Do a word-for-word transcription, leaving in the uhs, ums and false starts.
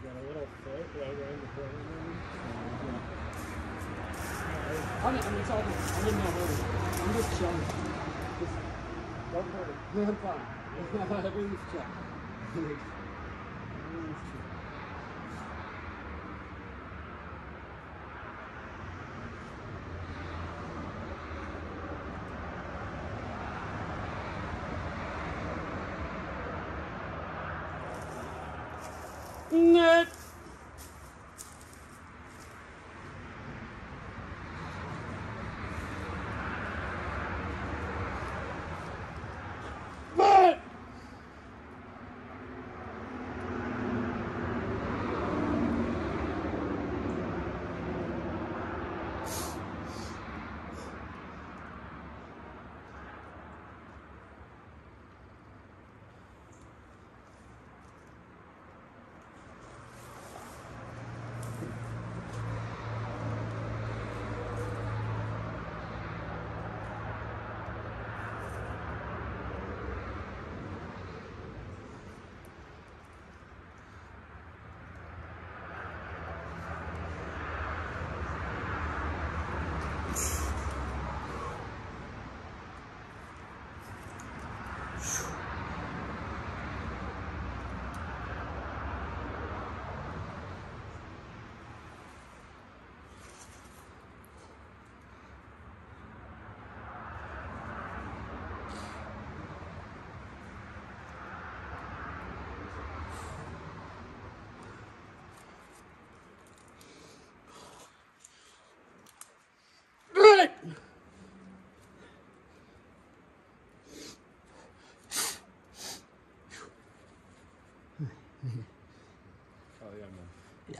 got a little foot right around the corner. I mean, I mean, it's all good. I didn't know really. I'm just chilling. Just don't hurt. I'm fine. Everything's chill. Everything's chill. Net. But Oh, yeah, man. yeah.